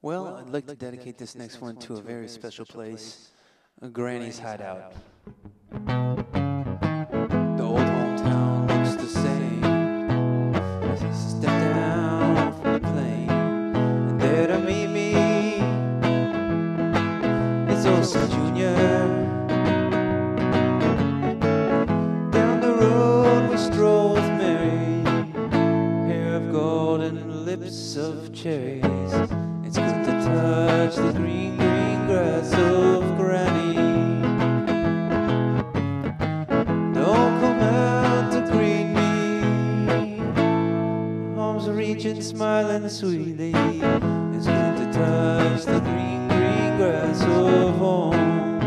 Well, I'd like to dedicate this next one to a very special place, a Granny's hideout. The old hometown looks the same as I step down from the plane, and there to meet me is Olsen Jr. Down the road we stroll with Mary, hair of gold and lips of cherries. It's good to touch the green, green grass of Granny. Don't come out to greet me, arms reaching, smiling sweetly. It's good to touch the green, green grass of home.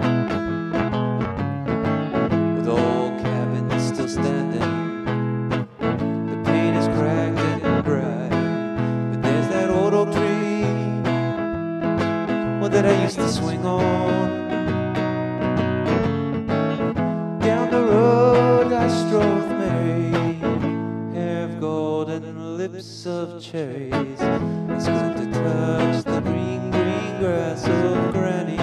With old cabins still standing, the paint is cracked and dry, but there's that old oak tree that I used to swing on. Down the road I stroll with Mary, hair of gold and lips of cherries. It's good to touch the green, green grass of Granny.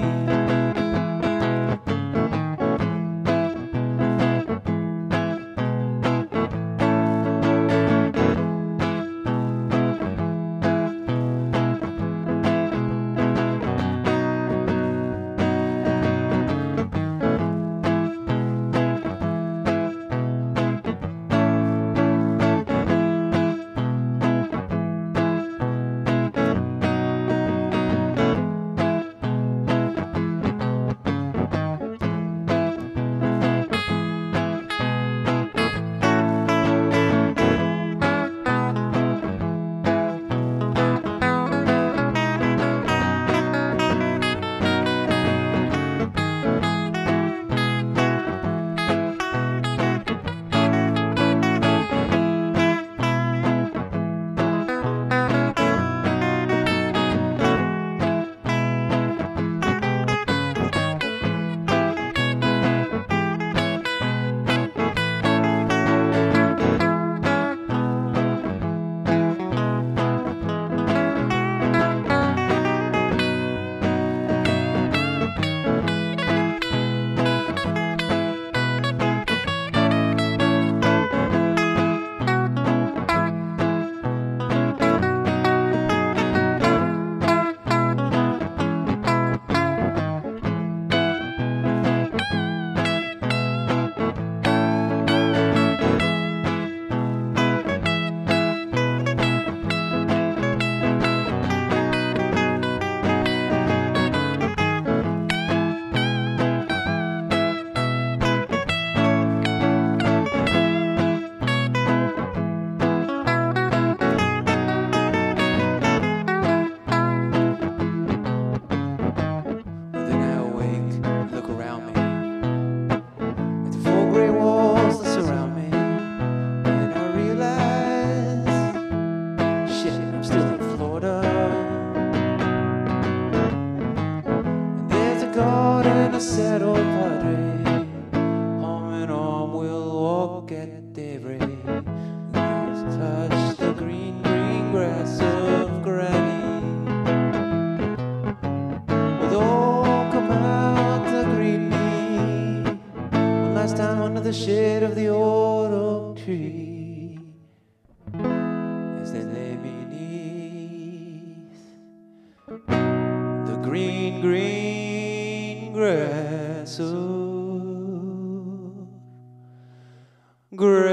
Sad old padre, arm in arm we'll walk at daybreak. Let's touch the green, green grass of Granny. We'll all come out to greet me one last time under the shade of the old oak tree, as they lay beneath the green, green grass of Granny.